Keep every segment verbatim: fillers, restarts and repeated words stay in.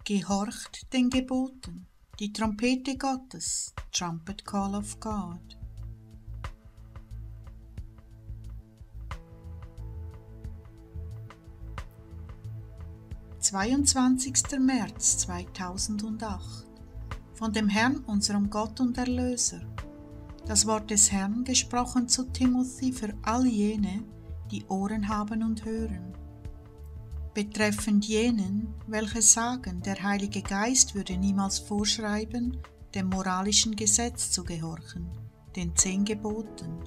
Gehorcht den Geboten, die Trompete Gottes, Trumpet Call of God. zweiundzwanzigster März zweitausendacht. Von dem Herrn, unserem Gott und Erlöser. Das Wort des Herrn, gesprochen zu Timothy für all jene, die Ohren haben und hören. Betreffend jenen, welche sagen, der Heilige Geist würde niemals vorschreiben, dem moralischen Gesetz zu gehorchen, den zehn Geboten.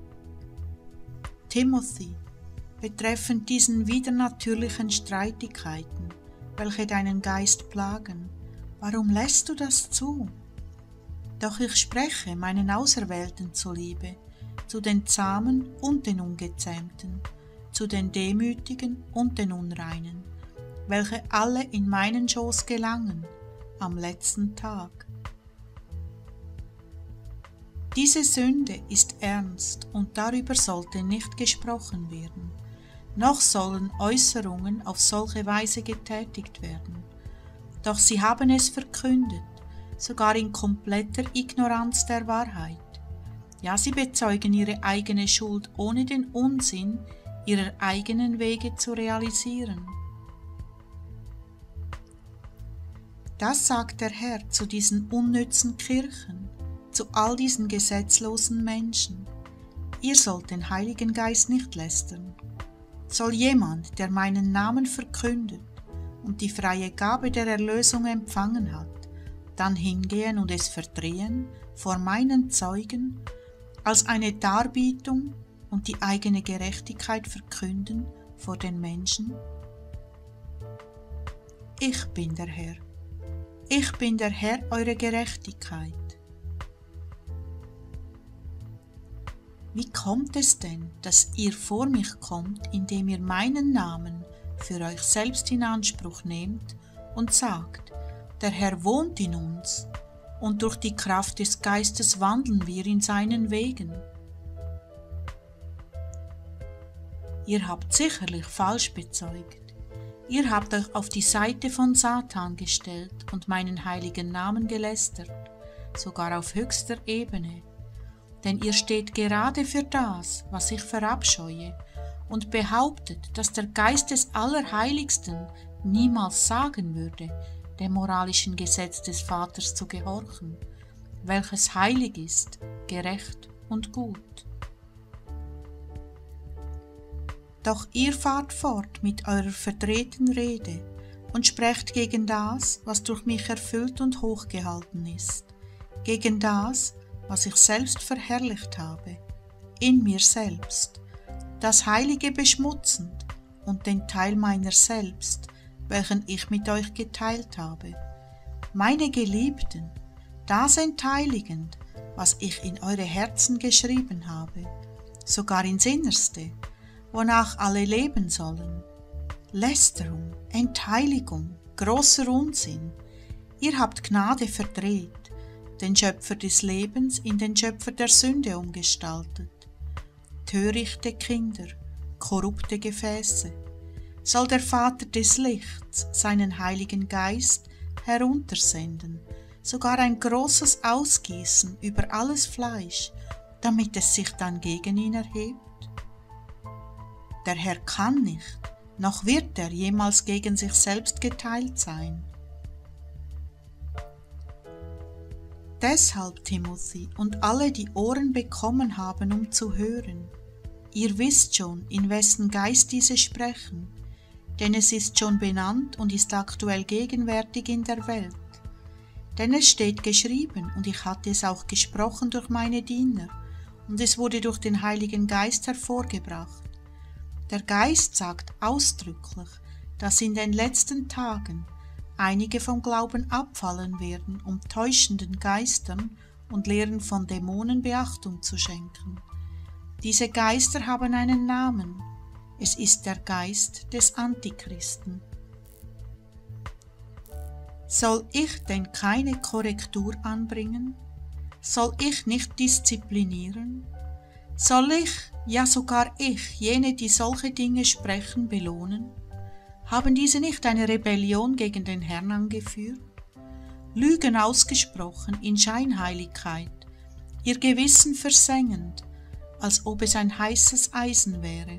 Timothy, betreffend diesen widernatürlichen Streitigkeiten, welche deinen Geist plagen, warum lässt du das zu? Doch ich spreche meinen Auserwählten zuliebe, zu den Zahmen und den Ungezähmten, zu den Demütigen und den Unreinen, welche alle in meinen Schoß gelangen, am letzten Tag. Diese Sünde ist ernst und darüber sollte nicht gesprochen werden, noch sollen Äußerungen auf solche Weise getätigt werden. Doch sie haben es verkündet, sogar in kompletter Ignoranz der Wahrheit. Ja, sie bezeugen ihre eigene Schuld, ohne den Unsinn ihrer eigenen Wege zu realisieren. Das sagt der Herr zu diesen unnützen Kirchen, zu all diesen gesetzlosen Menschen. Ihr sollt den Heiligen Geist nicht lästern. Soll jemand, der meinen Namen verkündet und die freie Gabe der Erlösung empfangen hat, dann hingehen und es verdrehen vor meinen Zeugen, als eine Darbietung und die eigene Gerechtigkeit verkünden vor den Menschen? Ich bin der Herr. Ich bin der Herr, eure Gerechtigkeit. Wie kommt es denn, dass ihr vor mich kommt, indem ihr meinen Namen für euch selbst in Anspruch nehmt und sagt, der Herr wohnt in uns und durch die Kraft des Geistes wandeln wir in seinen Wegen? Ihr habt sicherlich falsch bezeugt. Ihr habt euch auf die Seite von Satan gestellt und meinen heiligen Namen gelästert, sogar auf höchster Ebene. Denn ihr steht gerade für das, was ich verabscheue, und behauptet, dass der Geist des Allerheiligsten niemals sagen würde, dem moralischen Gesetz des Vaters zu gehorchen, welches heilig ist, gerecht und gut. Doch ihr fahrt fort mit eurer verdrehten Rede und sprecht gegen das, was durch mich erfüllt und hochgehalten ist, gegen das, was ich selbst verherrlicht habe, in mir selbst, das Heilige beschmutzend und den Teil meiner selbst, welchen ich mit euch geteilt habe, meine Geliebten, das entheiligend, was ich in eure Herzen geschrieben habe, sogar ins Innerste, wonach alle leben sollen. Lästerung, Entheiligung, großer Unsinn, ihr habt Gnade verdreht, den Schöpfer des Lebens in den Schöpfer der Sünde umgestaltet. Törichte Kinder, korrupte Gefäße, soll der Vater des Lichts seinen Heiligen Geist heruntersenden, sogar ein großes Ausgießen über alles Fleisch, damit es sich dann gegen ihn erhebt? Der Herr kann nicht, noch wird er jemals gegen sich selbst geteilt sein. Deshalb, Timothy, und alle, die Ohren bekommen haben, um zu hören, ihr wisst schon, in wessen Geist diese sprechen, denn es ist schon benannt und ist aktuell gegenwärtig in der Welt. Denn es steht geschrieben, und ich hatte es auch gesprochen durch meine Diener, und es wurde durch den Heiligen Geist hervorgebracht. Der Geist sagt ausdrücklich, dass in den letzten Tagen einige vom Glauben abfallen werden, um täuschenden Geistern und Lehren von Dämonen Beachtung zu schenken. Diese Geister haben einen Namen. Es ist der Geist des Antichristen. Soll ich denn keine Korrektur anbringen? Soll ich nicht disziplinieren? Soll ich, ja sogar ich, jene, die solche Dinge sprechen, belohnen? Haben diese nicht eine Rebellion gegen den Herrn angeführt? Lügen ausgesprochen in Scheinheiligkeit, ihr Gewissen versengend, als ob es ein heißes Eisen wäre.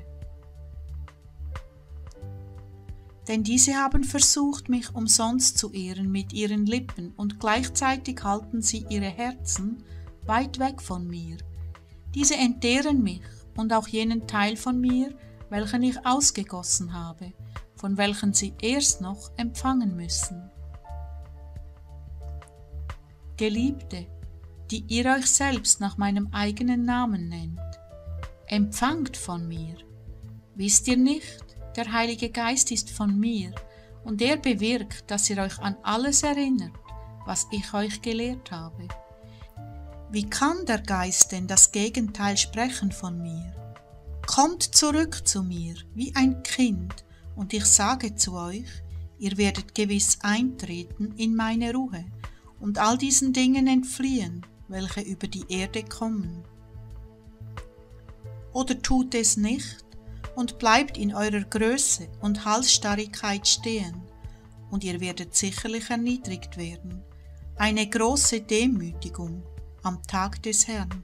Denn diese haben versucht, mich umsonst zu ehren mit ihren Lippen, und gleichzeitig halten sie ihre Herzen weit weg von mir. Diese entehren mich und auch jenen Teil von mir, welchen ich ausgegossen habe, von welchen sie erst noch empfangen müssen. Geliebte, die ihr euch selbst nach meinem eigenen Namen nennt, empfangt von mir. Wisst ihr nicht, der Heilige Geist ist von mir, und er bewirkt, dass ihr euch an alles erinnert, was ich euch gelehrt habe. Wie kann der Geist denn das Gegenteil sprechen von mir? Kommt zurück zu mir, wie ein Kind, und ich sage zu euch, ihr werdet gewiss eintreten in meine Ruhe und all diesen Dingen entfliehen, welche über die Erde kommen. Oder tut es nicht und bleibt in eurer Größe und Halsstarrigkeit stehen, und ihr werdet sicherlich erniedrigt werden, eine große Demütigung am Tag des Herrn.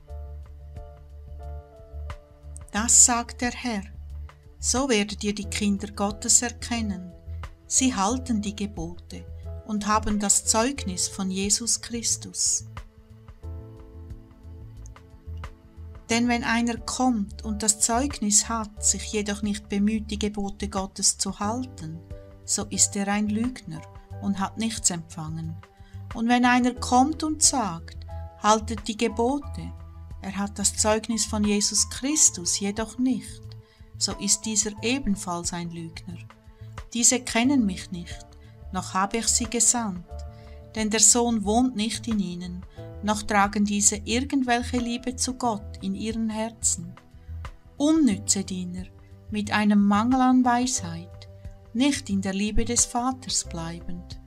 Das sagt der Herr, so werdet ihr die Kinder Gottes erkennen, sie halten die Gebote und haben das Zeugnis von Jesus Christus. Denn wenn einer kommt und das Zeugnis hat, sich jedoch nicht bemüht, die Gebote Gottes zu halten, so ist er ein Lügner und hat nichts empfangen. Und wenn einer kommt und sagt, haltet die Gebote, er hat das Zeugnis von Jesus Christus jedoch nicht, so ist dieser ebenfalls ein Lügner. Diese kennen mich nicht, noch habe ich sie gesandt, denn der Sohn wohnt nicht in ihnen, noch tragen diese irgendwelche Liebe zu Gott in ihren Herzen. Unnütze Diener, mit einem Mangel an Weisheit, nicht in der Liebe des Vaters bleibend.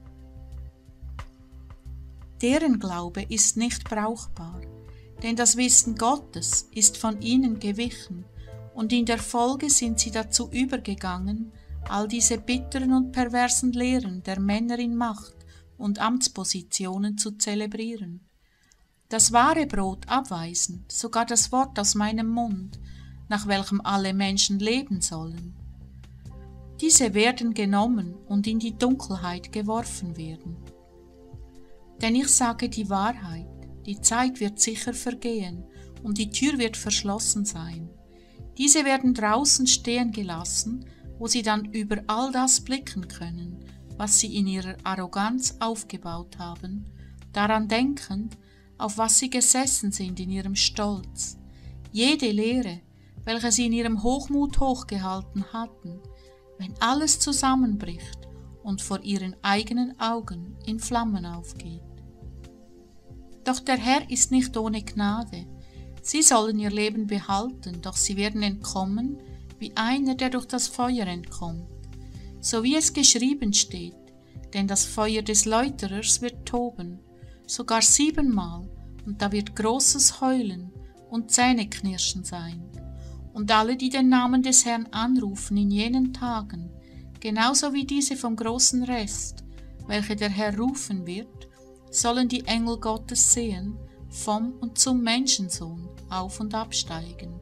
Deren Glaube ist nicht brauchbar, denn das Wissen Gottes ist von ihnen gewichen, und in der Folge sind sie dazu übergegangen, all diese bitteren und perversen Lehren der Männer in Macht und Amtspositionen zu zelebrieren. Das wahre Brot abweisend, sogar das Wort aus meinem Mund, nach welchem alle Menschen leben sollen. Diese werden genommen und in die Dunkelheit geworfen werden. Denn ich sage die Wahrheit, die Zeit wird sicher vergehen und die Tür wird verschlossen sein. Diese werden draußen stehen gelassen, wo sie dann über all das blicken können, was sie in ihrer Arroganz aufgebaut haben, daran denkend, auf was sie gesessen sind in ihrem Stolz. Jede Lehre, welche sie in ihrem Hochmut hochgehalten hatten, wenn alles zusammenbricht und vor ihren eigenen Augen in Flammen aufgeht. Doch der Herr ist nicht ohne Gnade. Sie sollen ihr Leben behalten, doch sie werden entkommen, wie einer, der durch das Feuer entkommt. So wie es geschrieben steht, denn das Feuer des Läuterers wird toben, sogar siebenmal, und da wird großes Heulen und Zähneknirschen sein. Und alle, die den Namen des Herrn anrufen in jenen Tagen, genauso wie diese vom großen Rest, welche der Herr rufen wird, sollen die Engel Gottes sehen, vom und zum Menschensohn auf und absteigen.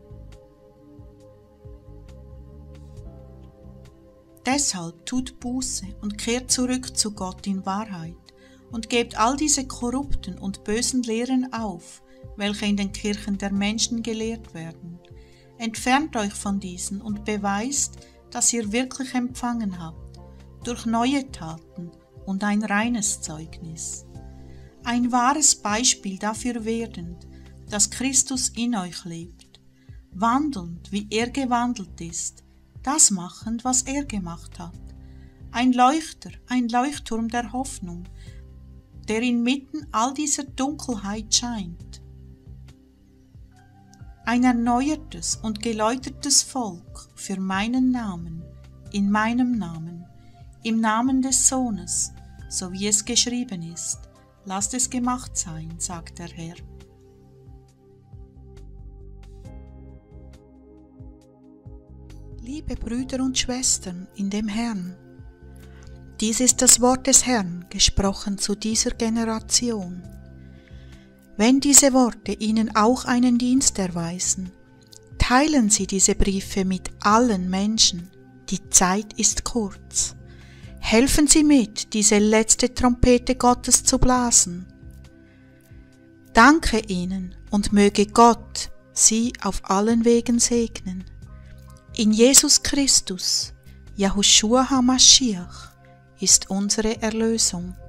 Deshalb tut Buße und kehrt zurück zu Gott in Wahrheit und gebt all diese korrupten und bösen Lehren auf, welche in den Kirchen der Menschen gelehrt werden. Entfernt euch von diesen und beweist, dass ihr wirklich empfangen habt, durch neue Taten und ein reines Zeugnis. Ein wahres Beispiel dafür werdend, dass Christus in euch lebt, wandelnd, wie er gewandelt ist, das machend, was er gemacht hat. Ein Leuchter, ein Leuchtturm der Hoffnung, der inmitten all dieser Dunkelheit scheint. Ein erneuertes und geläutertes Volk für meinen Namen, in meinem Namen, im Namen des Sohnes, so wie es geschrieben ist. Lasst es gemacht sein, sagt der Herr. Liebe Liebe Brüder und Schwestern in dem Herrn, dies ist das Wort des Herrn, gesprochen zu dieser Generation. Wenn diese Worte Ihnen auch einen Dienst erweisen, teilen Sie diese Briefe mit allen Menschen. Die Zeit ist kurz. Helfen Sie mit, diese letzte Trompete Gottes zu blasen. Danke Ihnen und möge Gott Sie auf allen Wegen segnen. In Jesus Christus, Yahushua HaMashiach, ist unsere Erlösung.